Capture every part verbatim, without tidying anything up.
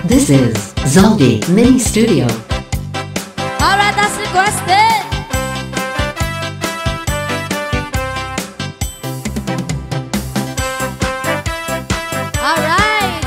This is Zaldi Mini Studio. Alright, that's requested. Alright.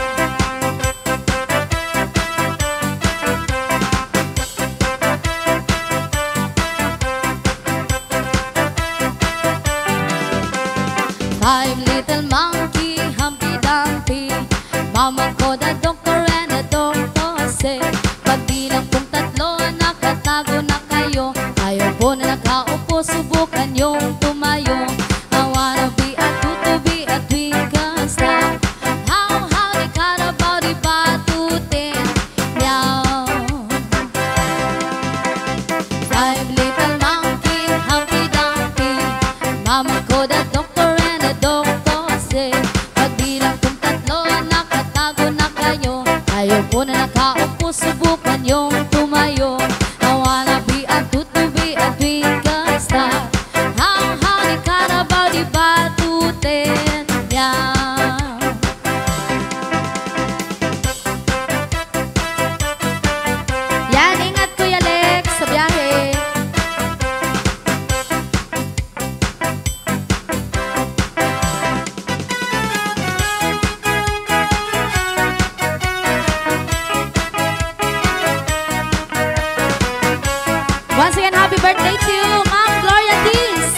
Five little monkey, Humpty Dumpty. Mama ko the doctor and the doctor say, pagbilang kong tatlo, nakatago na kayo. Ayaw po na nakaupo, subukan yung tumayo. I wanna be a two to be a twinkle star. How, how, di karabaw, di batutin. Meow. Five little monkey, Humpty Dumpty. Mama ko the doctor and the doctor say, pagbilang kong tatlo, nakatago na kayo. Ayaw po na nakaupo, subukan yung tumayo. I wanna be a two to be a twinkle star. How, how, di karabaw, di batutin. Meow. Yan, ingat Kuya Lex sa biyahe. Once again, happy birthday to you, Ma'am Gloria Diz.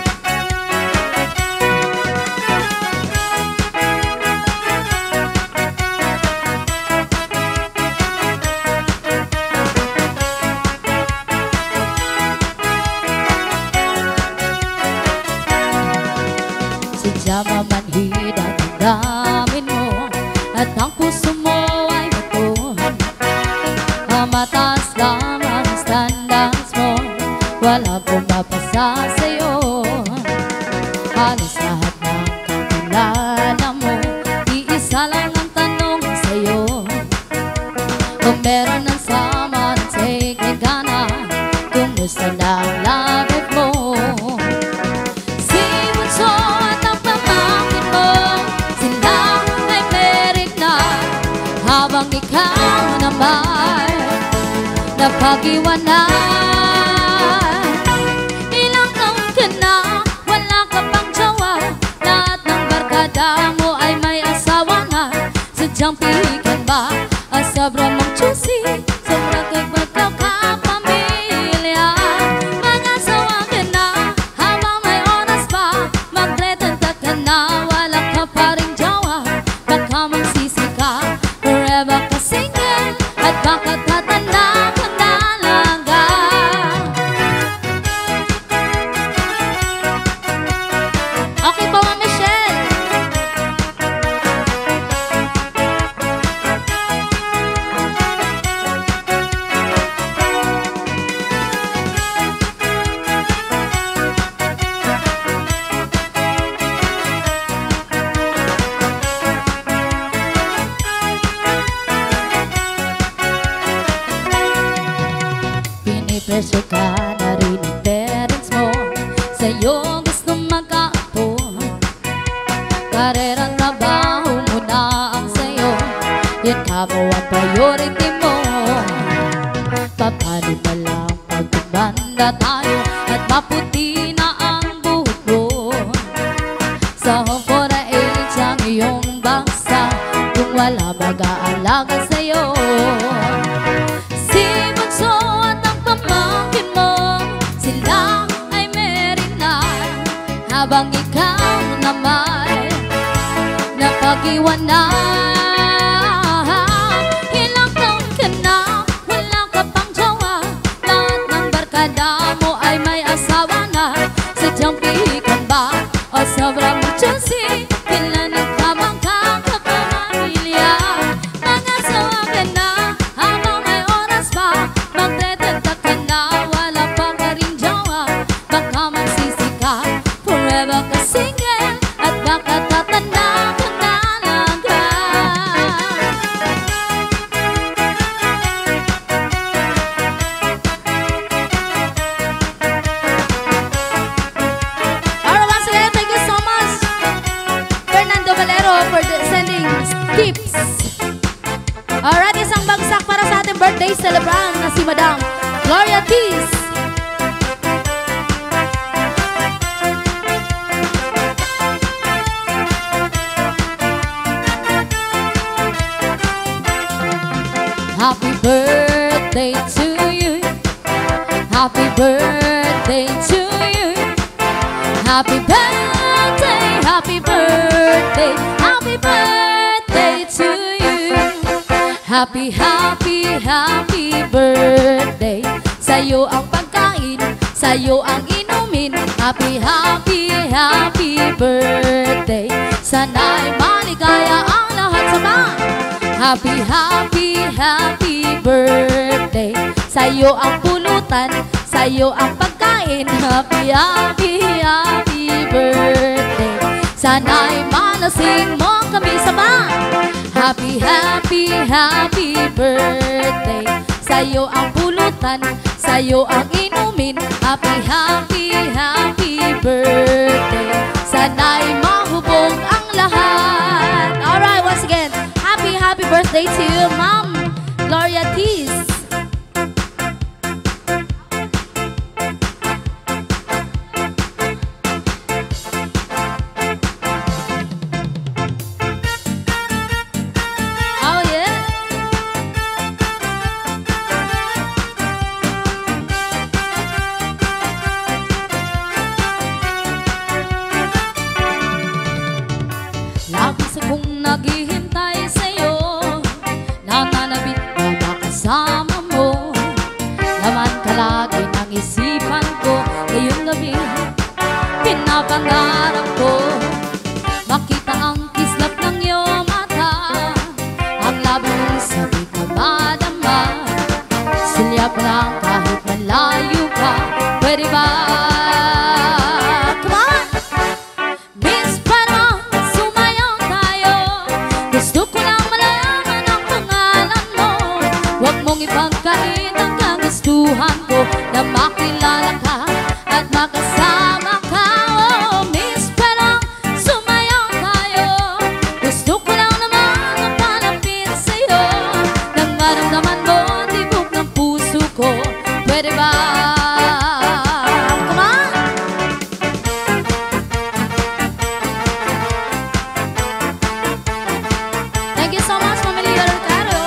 Sadya mamanhid ang damdamin mo, at ang puso mo ay bato. Mataas lang ang standards mo, wala pumapasa sa'yo. Halos lahat ng kakilala mo, iisa lang ang tanong sa'yo. Kung meron ng sama, take me ka na. Kumusta na ang labit mo? Si Bunso at ang pamangkin mo, sila ay merit na. Habang ikaw naman napag-iwanan. Ilang taon ka na, wala ka pang jowa. Lahat ng barkada mo ay may asawa na. Sadyang pihikan ba, ang sobra mong juicy, sobrang kagbagaw ka pamilya. Mag-asawa ka na, habang may oras pa, magretanda ka na, wala ka pa rin jowa. Baka magsisi ka, forever ka single, at baka tatanda ka na langga. Okay po, Ma'am Michelle. Pinipresyo ka na rin ng parents mo, sa'yo gusto magkaapo. Karerang trabaho mo na ang sa'yo, yan ka mo ang priority mo. Paano na lang pag tumanda tayo at maputi na ang buhok mo? Sa home for the age ang iyong bangsa, kung wala mag-aalaga sa'yo. Si Bunso at ang pamangkin mo, sila ay meron na. Habang ikaw naman napag-iwanan. Ilang taon ka na, wala ka pang jowa. Lahat ng barkada mo ay may asawa na. Sadyang pihikan ba, o sobrang juicy, kailan nagkamang ka kapamilya. Mag-asawa ka na, habang may oras pa, magretanda ka na, wala pa ka rin jowa. Baka magsisi ka, forever ka single, at baka tatanda ka na langga. isang bagsak para sa ating birthday celebrant na si Madam Gloria Tees. Happy birthday to you. Happy birthday to you. Happy birthday, happy birthday, happy birthday to you. Happy, happy, happy birthday. Sa'yo ang pagkain, sa'yo ang inumin. Happy, happy, happy birthday. Sana'y maligaya ang lahat sama. Happy, happy, happy birthday. Sa'yo ang pulutan, sa'yo ang pagkain. Happy, happy, happy birthday. Sana'y malasing mo kami sama. Happy, happy, happy birthday. Sa'yo ang pulutan, sa'yo ang inumin. Happy, happy, happy birthday. Sana'y mahubog ang lahat. Alright, once again, happy, happy birthday to you, Ma'am Gloria Tees. Oh yeah. Lagi sa kong naghihintay sa'yo, nananabik na makasama mo. Laman ka lagi ng isipan ko. Ngayong gabi, pinapangarap ko makita ang kislap ng iyong mata, ang labi mong sabik na madama. Silyap lang kahit malayo ka. Pwede ba? Come on! Miss, parang sumayaw tayo. Gusto ko lang malaman ang pangalan mo. Huwag mong ipagkait ang kagustuhan ko, na makilala ka at makasama ka. Oh, miss, parang sumayaw tayo. Gusto ko lang naman mapalapit sa'yo, nang maramdaman mo tibok ng puso ko. Pwede ba? Come on! Thank you so much, Familia Ricardo.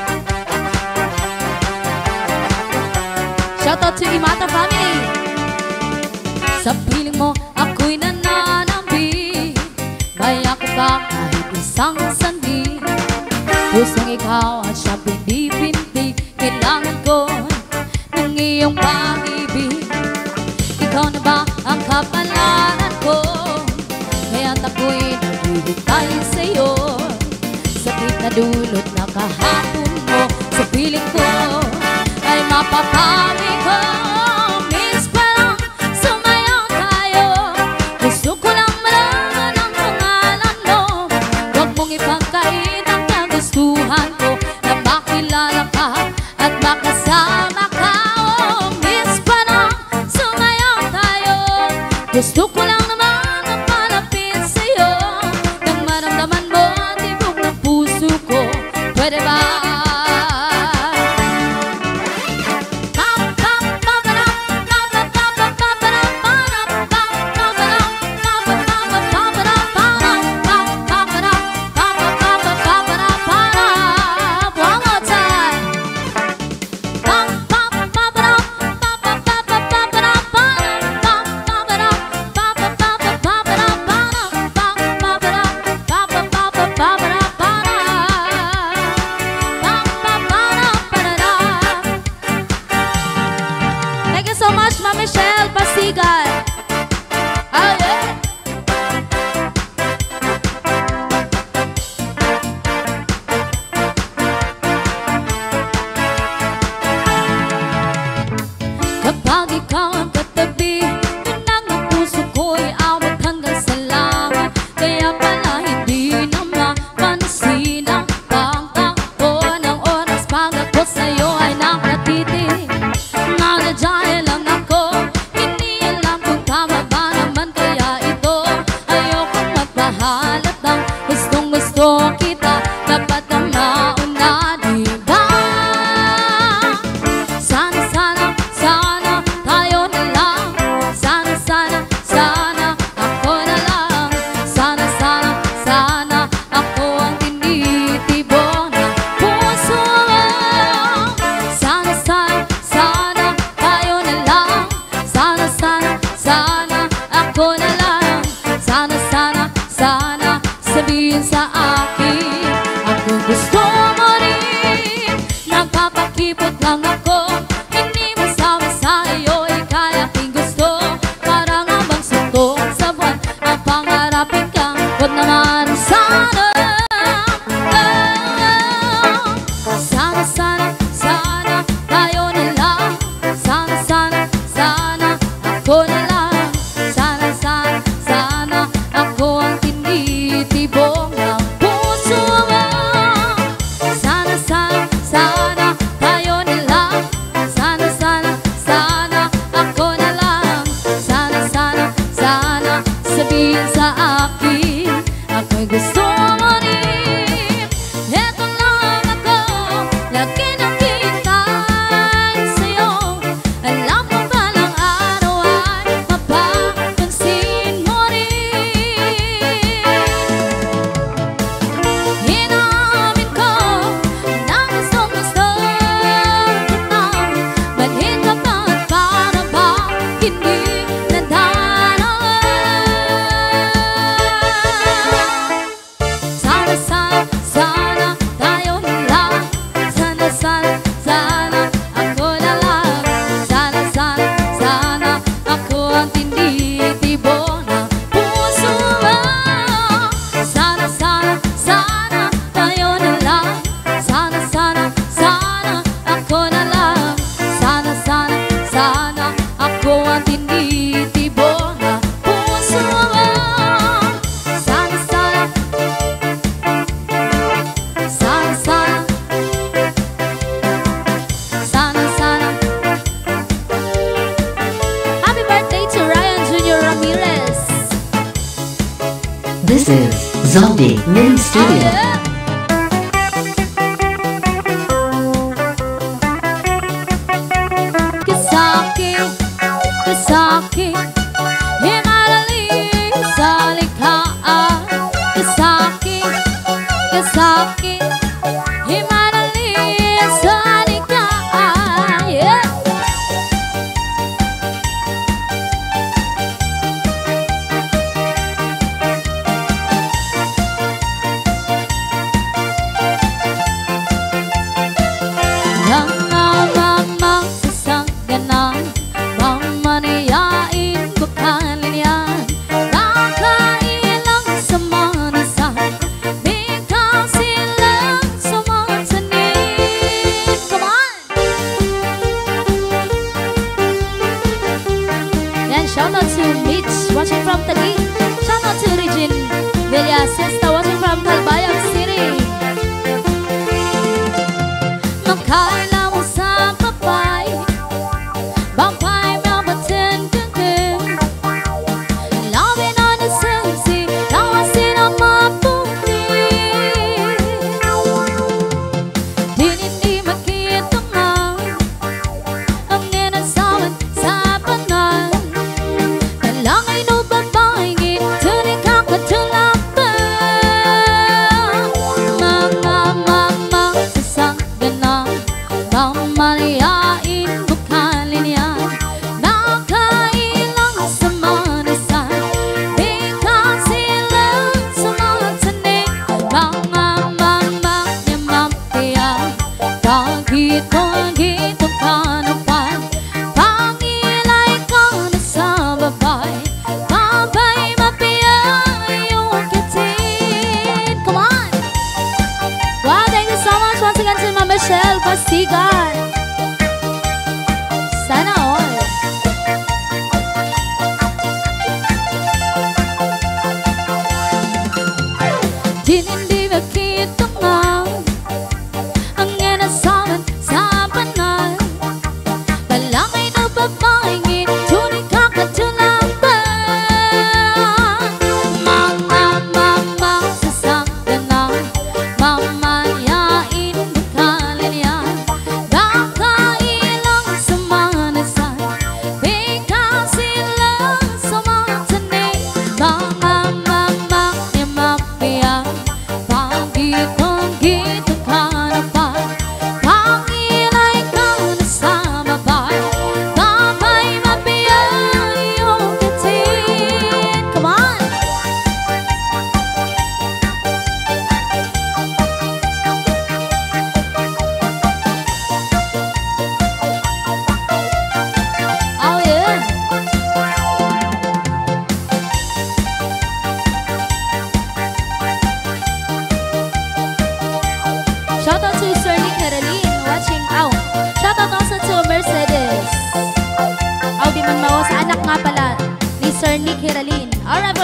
Shout out to Imata family. Sa piling mo ako'y nananambi, may ako ka kahit isang sandi. Pusong ikaw at siya pinipinti. Kailangan ko ng iyong pag-ibig. Ikaw na ba ang kapalaran ko? Kaya't ako'y naghihintay sa'yo. Sakit na dulot na kahatun mo sa piling ko ay mapapawi ko. Miss, parang sumayaw tayo. Gusto ko lang malaman ang pangalan mo. Huwag mong ipagkait ang kagustuhan ko, na makilala ka at makasama ka. Oh, miss, parang sumayaw tayo. Gusto ko lang naman ang palapit sa'yo, nang maramdaman mo ang tibok ng puso ko. Pwede ba? Pam, pam. Palibot lang ako, hindi masama sa iyo'y kaya aking gusto. Parang abang suntok sa buwan ang pangarapin ka. Huwag naman sana, oh, sana, sana, sana tayo na lang. Sana, sana, sana ako na lang. Sana, sana, sana ako ang tinitibong ng puso mo. Sana, sana, sana tayo na lang. Sana, sana, sana ako na lang. Sana, sana, sana sabihin sa akin ako'y gusto mo rin. Eto lang ako, lagi nakintay sa'yo. Alam mo ba lang araw ay mapapansin mo rin. Inamin ko na gustong gusto kita. Balhin ka ba at para ba hindi nadana? Sana, sana, sana tayo na lang. Sana, sana, sana ako na lang. Sana, sana, sana ako ang tinitibong ng puso mo. Sana, sana, sana tayo na lang. Sana, sana, sana ako na lang. Sana, sana, sana ako ang tinitibong ng puso mo. Sana, sana, sana, sana, sana, sana. Happy birthday to Ryan Junior Ramirez. This is Zaldi Mini Studio. Kasaki, kasaki, hinalali sa likhaan. Kasaki, kasaki, hinalali sa likhaan. Yeah. Namamamang sasangganan, mamaniyain bukalin yan. Nakailang sa manisan, biglang silang sumasanin. Come on! Yan, shout out to Mitch watching from Taguig. Shout out to Regine Villa Sister watching from Calbayog City. Makaila mo sa papay, papay mabatin gagin. Loving on the sexy, lawasin ang maputi. Hindi makita nga ang inasawan sa banan. Talangay no babae, tuning ka katulapan. Mama, mama, sasangganan, mamaniyain bukalin yan. Nakailang sa manisan, biglang silang sumatanig. Mga mama niya mampiyan, kahit-kahitong kanapan. Pangilay ka na sa babay, babay mapiyan yung kitin. Come on! Wow, thank you so much once again to Ma'am Michelle Pasigan. Sana all. Din hindi makita nga ang inasawan sa banan. Palangay na babae, tuning ka katulapan. Mga mama sasangganan, mamaniyain bukalin yan.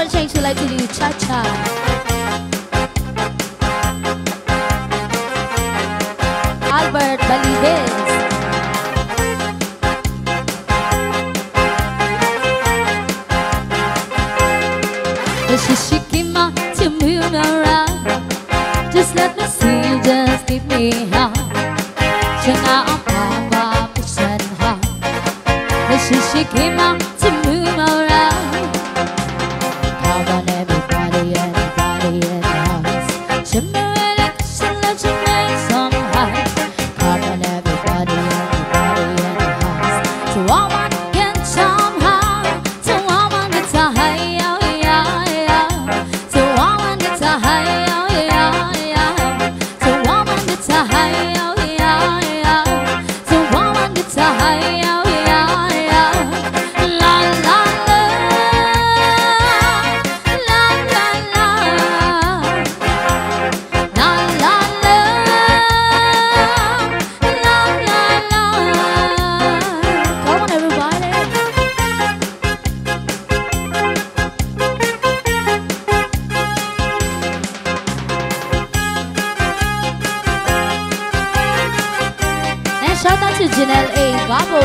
for change, we like to do cha-cha. Albert Balides. Shishikima to move around. Just let me see, just keep me high. Chana Papa Pushan Ha. Shishikima to move around. Come on, everybody, everybody in the house. Shimmer like shimmer, shimmer somehow. Come on, everybody, everybody in the house. So all one can somehow. So all one gets a high. Shout out to Janelle A. Gabo.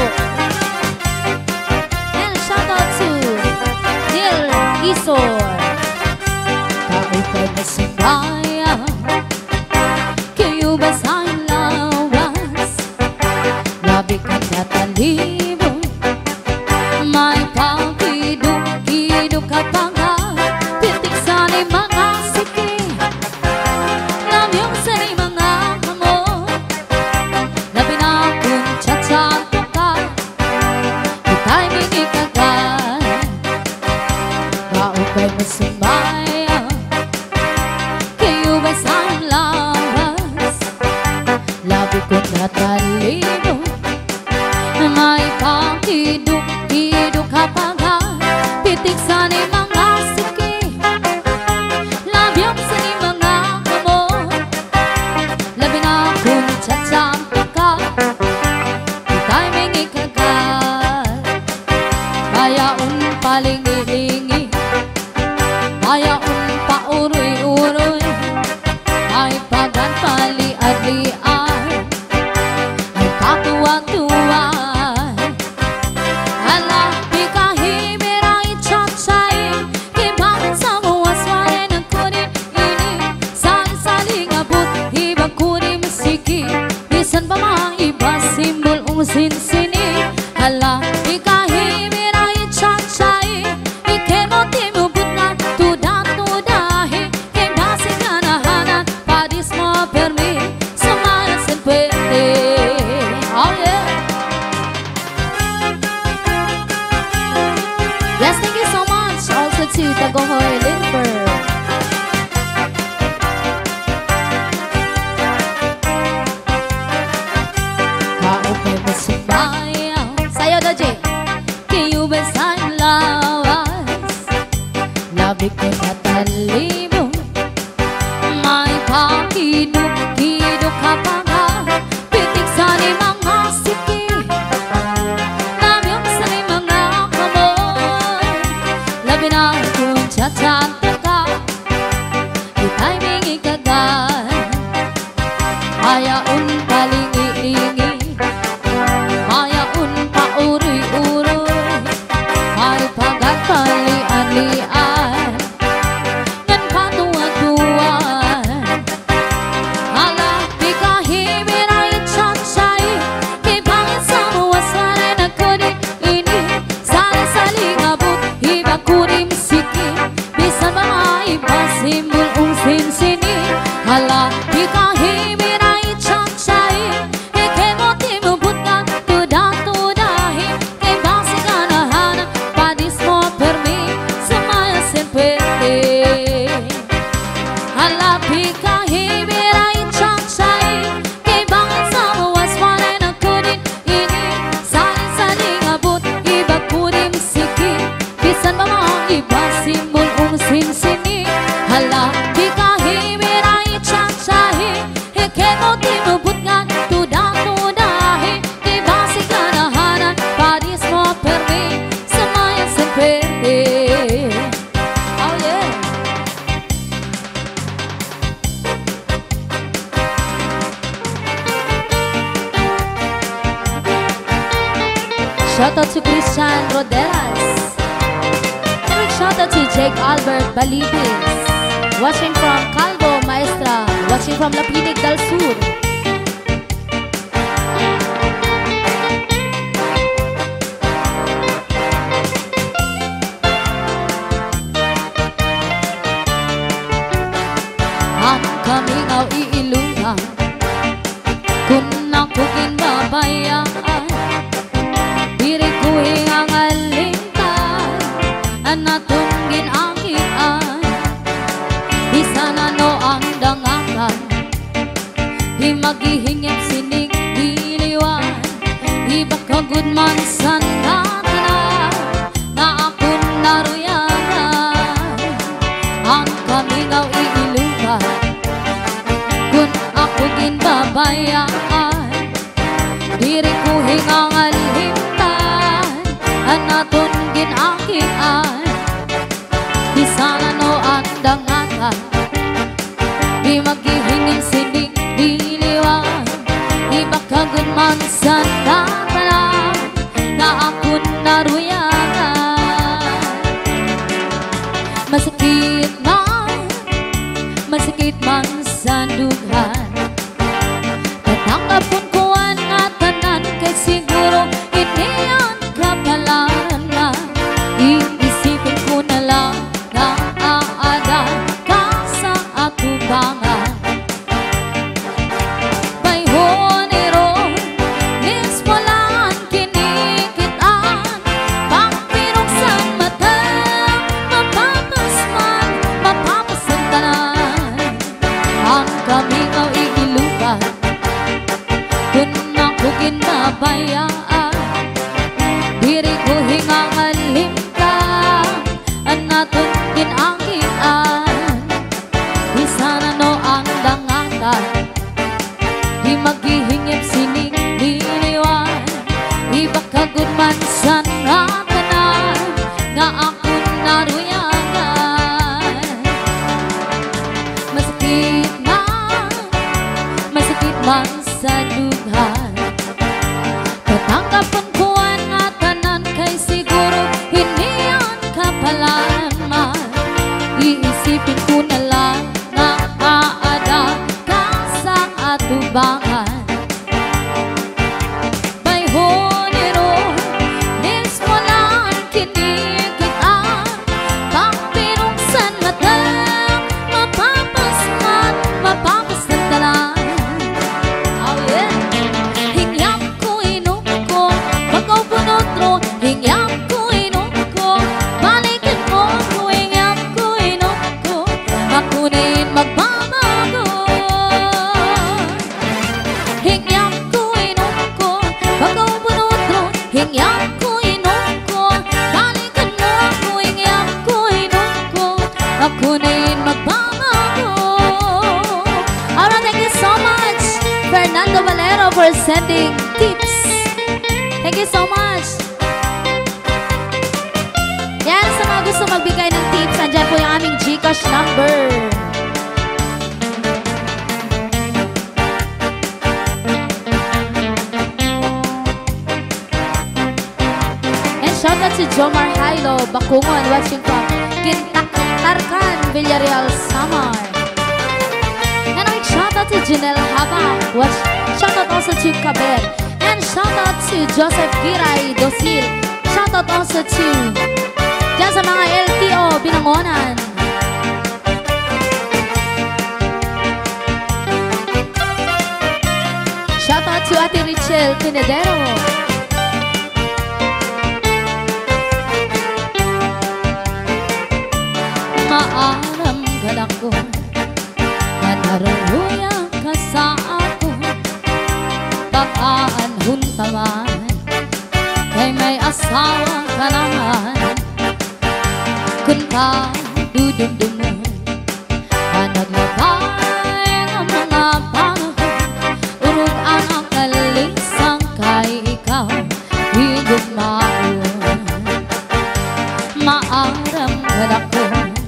And shout out to Neil Isor. Kaupay na sumaya, kayo ba sa lawas? Labi ka natalibo, may pagkiduk-kiduk ka pa nga. Pitik sa limang asiki, namyong sa limang akamo. Labi na cha-cha ka, itay minikagan. Kaupay mo sumaya, kayo ba sa lawas? Labi ko natalibo, may pakiduk-kiduk ka pa nga. Pitik sa limang asiki, labyang sa limang akamo. Labi na kung cha-cha ka, timing ikagat. Kaya un palingi-lingi, kaya un pauroy-uroy, ay pagan paliad-liad, ay katuwa-tuwa. Ala, di kahimira itchat-chay, kibangin sa muwaswari ng kunin-ini. Sali-saling abot, ibang kunin musiki, bisan pa mga iba simbol sinsini. Hala, ikahimira itchat-chay, ikemoti mo butnan, tudan-tudahi, kay basi nga nahanan, padis mo permi, sumaya sin pwede. Oh yeah. Yes, thank you so much. Also to Tagohoy Linfer. Kaupay mo sumaya, sayo na Jay. Kayo ba sa lawas? Labi ko natalibo, may pakiduk-kiduk ka pa nga. Pitik sa limang asiki, namyong sa limang akamo. Labi na kung cha-cha Shout out to Christian Roderas. And big shout out to Jake Albert Balibis. Watching from Calvo Maestra. Watching from Lapinig del Sur. Ang kamingaw iilungan kung nakugin babayaan diri ko hingang alingtan anatong ginakian di sana no ang dangakan di maghihingip sinig diliwan di bakagud man san natana na akong naruyanan ang kamingaw iilungan kung ako ginbabayaan diri ko hingang alingtan anaton ginakian di sana no ang dangatan di maghihingin sinig diliwan di bakagod man sa natala na akong naruyanan masakit man masakit man sa dughan katangapon ko ang tanan kay siguro iniyan kapalaran na iisipin ko na lang na aada ka sa atubangan bayhonero nis walaan kinikitaan pagpinuksan mata mapapasman mapapasantanan ang kamingaw iilugan kung ako ginabayaan diri ko hingang alimtan anaton ginakian di sana no ang dangatan di maghihingip sinig diliwan di bakagud man sa natanan nga akong naruyagan masakit man masakit man sa dughan katanggapan ko ang tanan kay siguro hindi yan kapalaran man iisipin ko na lang na aada ka sa atubangan bayhonero nis walaan kinikitaan pagpinuksan mata mapapasman mapapasandalan oh yeah hingyap ko inuko bagaw punotro hingyap ko inuko balikin mo ko hingyap ko inuko ako rin magbabago hingyap ko inuko bagaw punotro hingyap ko inuko balikan mo ko hingyap ko inuko ako rin magbabago. Alright, thank you so much Fernando Valero for sending tips. Thank you so much. Yan, sa mga gusto magbigay ng tips, andyan po yung aming GCash number. And shout out to Jomar Hailo, Bakungon, watching from Kintak, Tarkan, Villarreal, Samar. And a big shout out to Janelle Haba. Watch. Shout out also to Kaber. And shout out to Joseph Giray Dosil. Shout out also to dyan sa mga L T O Binangonan. Shout out to Ate Richel Pinedero. Maaram galak ko na naruya ka sa ako bakaan huntawan kay may asawa ka naman kun ka dudumdumun ka naglabay ng mga panahon urog ang akalisang kay ikaw higugmaon maaram galak ko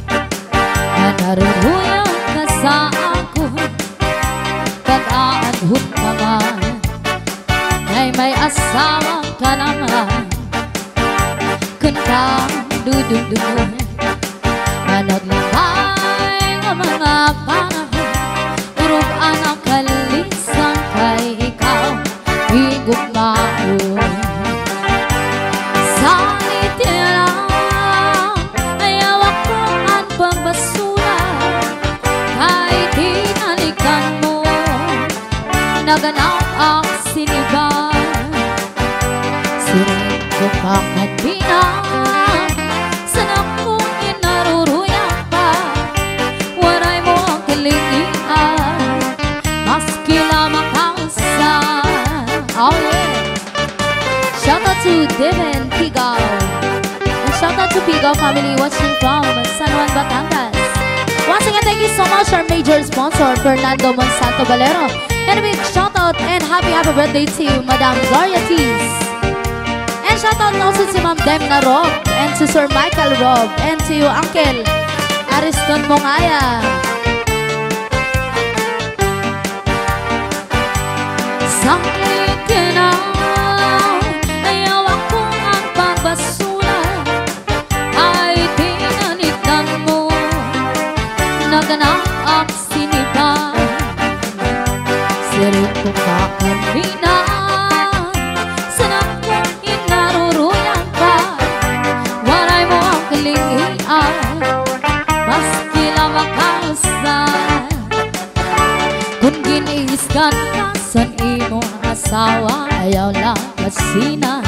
naruruya ka sa ako pag-aanhon ka man ay may asawa ka naman kang dudugdug na naglakay ng mga panahon. Turog ang kalisang kay ikaw higugmaon. Sa itira ayaw ako ang pagbasura, kahit hinalikan mo naganap ang siniba. Sinig ko kakadina, sanap kong inaruruyan pa. Waray mo ang kalingian, maski lamang ang sa. Oh yeah! Shout out to Devin Pigaw, and shout out to Pigaw family watching from San Juan, Batangas. Once again, thank you so much our major sponsor Fernando Monsanto Valero, and a big shout out and happy happy birthday to Madam Gloria Tees. And shout out also to Ma'am Demna Rob, and to Sir Michael Rob, and to Uncle Ariston Mongaya. Sakit ka na, ayaw ako ang pagbasura, ay tinanitan mo naganap ang siniba. Sirit ko ka kanina, sanap kong inaruruyan ka. Waray mo ang kalingian, maski lamang kausan. Kung giniiskan ka san imong asawa, ayaw lang kasina.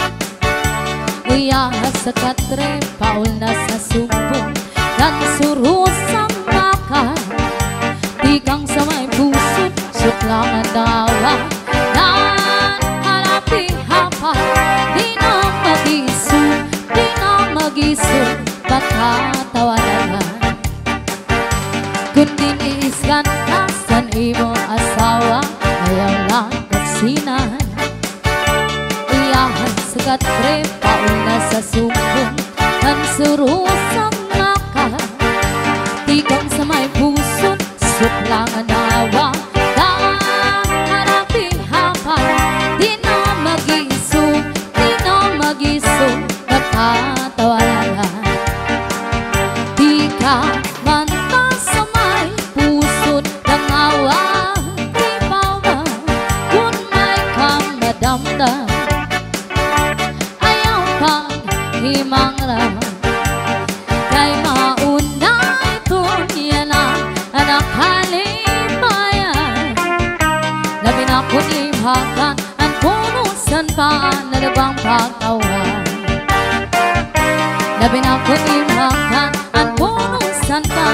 Uyahas sa katre, paul na sa sumbong, dan surusang maka. Di kang sa may puso, suklang ang dawa. Nan harapi hapa, di na mag-iso, di na mag-iso, pagkatawanan. Kung diniiskan ka san imong asawa, ayaw lang kaksinan. Iyahan sa katre, paul na sa sumbong, kan surusang maka. Di kang sa may puso, suklang ang dawa. Dan harapi hapa, di na mag-iso, di na mag-iso, pagkatawanan. Di ka man pa sa may puso ng awa, di bawa kung may kang madamdam. Ayaw kang himanglang, kay mauna ito yan ang anak halimayan. Labi na kung imhakan ang punusan pa na nabang pagtawan. Labi na kung imhakan ang punusan pa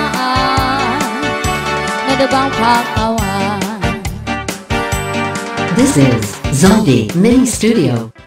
na nabang pagtawan. This is Zaldi Mini Studio.